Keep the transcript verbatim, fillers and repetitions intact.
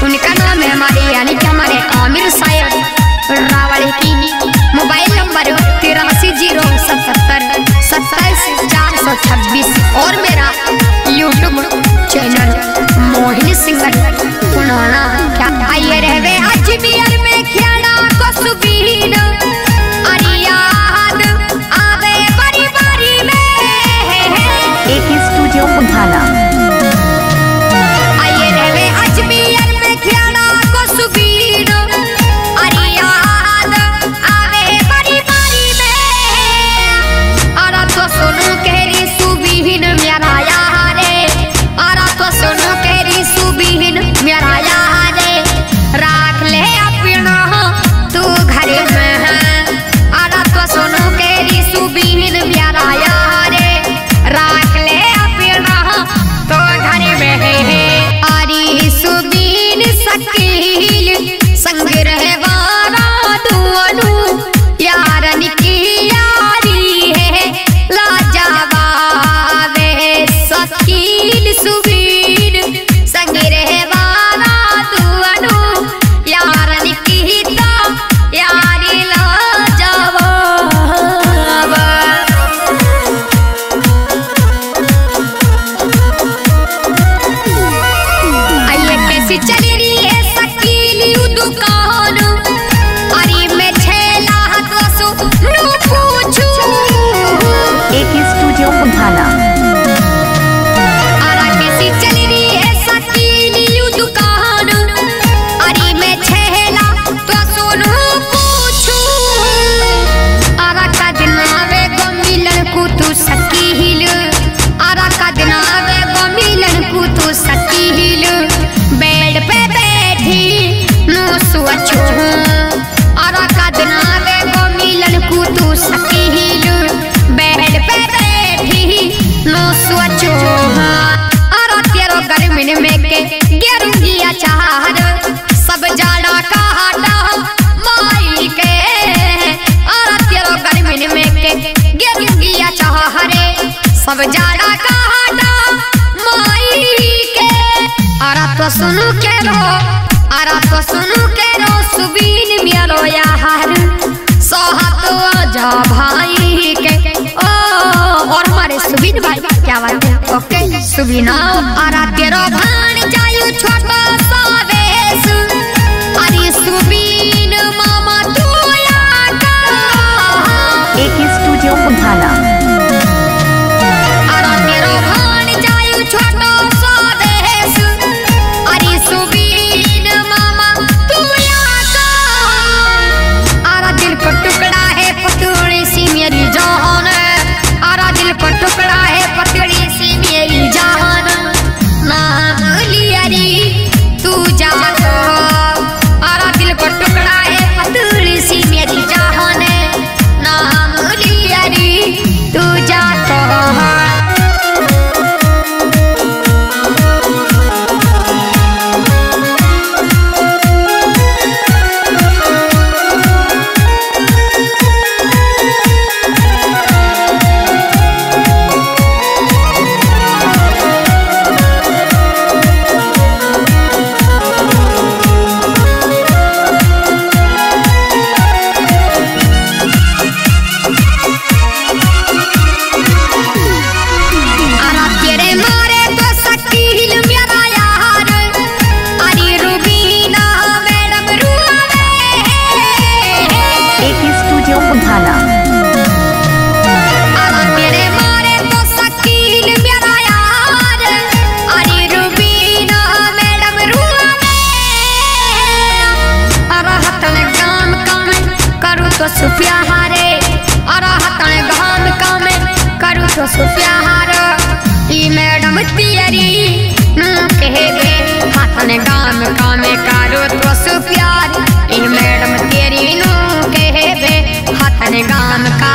उनका नाम है हमारे यानी कि हमारे आमिर साहब रावल की। मोबाइल नंबर तिरासी जीरो सतहत्तर सत्ताईस चार सौ छब्बीस और मेरा यूट्यूब चैनल मोहिनी सिंगर पुनाना। क्या आइए रहवे अजमेर में खेड़ा को सुबीन याद आवे बारी बारी में एक स्टूडियो उठाना। आइए रहवे अजमेर में खेड़ा को सुबीन याद आवे बारी बारी में। अरा तो सुनो कहरी सुबीन मेरा यारे, अरा तो सुनो कहरी सुबीन मेरा यारे। राख ले अपना तू घर में है, अरा तो सुनो कहरी सुबीन मेरा यारे। राख ले अपना तो घर में है। अरे सुबीन शकील संग रहवारा दुआनु यारन की यारी है लाजवाब शकील सुबीन संग रहवारा दुआनु यारन की तो यारी लाजवाब। आइए कैसी चली रही है शकील यू दुकान, अरे मैं छेला तो सुनो पूछू। एक स्टूडियो उठाना। अरे कैसी चली रही है शकील यू दुकान, अरे मैं छेला तो सुनो पूछू। अरे का दिन आवे गो मिलन को तू शकील, अरे का दिन आवे गो मिलन को तू शकील। बेड पे बैठी नो सोचो, अरे का दिन आवे गो मिलन को तू शकील। बेड पे बैठी नो सोचो, अरे तेरो गर्मी में के गेरूंगी अचार सब जाड़ा का हटा माई के। अरे तेरो गर्मी में के गेरूंगी अचार सब जाड़ा का हटा माई के। अरे तो सुनो के रो, अरे तो सुनो के रो सुबीन मेरो यार सोहत जा भाई के। ओ और हमारे सुबीन भाई क्या बात है। ओके सुबीना अरे तेरो भान जायू छोटा सा वेश, अरे सुबीन मामा तू आका। एक स्टूडियो उठाना। अरे तेरो भान जायू छोटा सा वेश, अरे सुबीन मामा तू आका। अरे दिल को टुकड़ा है पतली सी मेरी जान, अरे दिल को टुकड़ा है पतली सी मेरी जान। नाम लिया रे तू जा तो, अरे दिल को टुकड़ा है पतली सी मेरी जान। नाम लिया रे तू जा तो। अरे तेरे मारे तो शकील मेरा यार, अरे रुबीना मैडम रुआवे। एक स्टूडियो उठाना। अरे तेरे मारे तो शकील मेरा यार, अरे रुबीना मैडम रुआवे। अरे हतन काम काम करूँ तो सुप्यारे, अरे हतन काम काम करूँ तो सुप्यार। ई मैडम तेरी नू कहवे हतन काम काम करूँ तो सुप्यार। ई मैडम तेरी नू कहवे हतन काम का